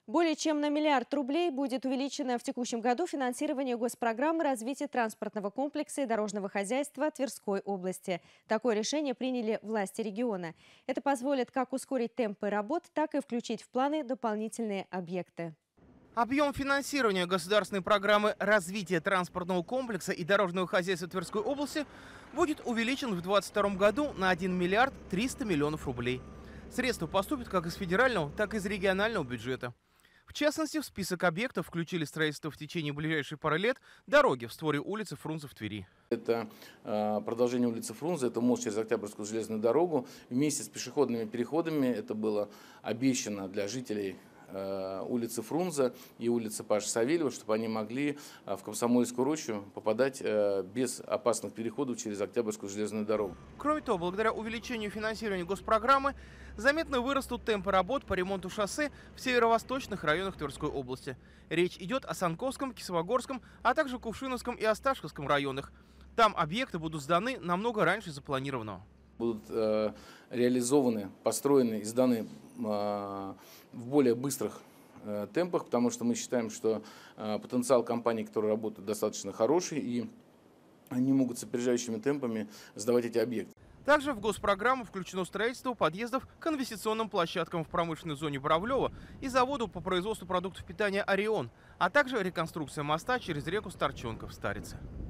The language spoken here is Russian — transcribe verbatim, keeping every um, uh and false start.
Более чем на миллиард рублей будет увеличено в текущем году финансирование госпрограммы развития транспортного комплекса и дорожного хозяйства Тверской области. Такое решение приняли власти региона. Это позволит как ускорить темпы работ, так и включить в планы дополнительные объекты. Объем финансирования государственной программы развития транспортного комплекса и дорожного хозяйства Тверской области будет увеличен в две тысячи двадцать втором году на один миллиард триста миллионов рублей. Средства поступят как из федерального, так и из регионального бюджета. В частности, в список объектов включили строительство в течение ближайшей пары лет дороги в створе улицы Фрунзе в Твери. Это э, продолжение улицы Фрунзе, это мост через Октябрьскую железную дорогу. Вместе с пешеходными переходами это было обещано для жителей э, улицы Фрунзе и улицы Паши Савельева, чтобы они могли э, в Комсомольскую рощу попадать э, без опасных переходов через Октябрьскую железную дорогу. Кроме того, благодаря увеличению финансирования госпрограммы заметно вырастут темпы работ по ремонту шоссе в северо-восточных районах Тверской области. Речь идет о Санковском, Кисловогорском, а также Кувшиновском и Осташковском районах. Там объекты будут сданы намного раньше запланированного. Будут э, реализованы, построены и сданы э, в более быстрых э, темпах, потому что мы считаем, что э, потенциал компаний, которые работают, достаточно хороший, и они могут с опережающими темпами сдавать эти объекты. Также в госпрограмму включено строительство подъездов к инвестиционным площадкам в промышленной зоне Боровлева и заводу по производству продуктов питания «Орион», а также реконструкция моста через реку Старчонка в Старице.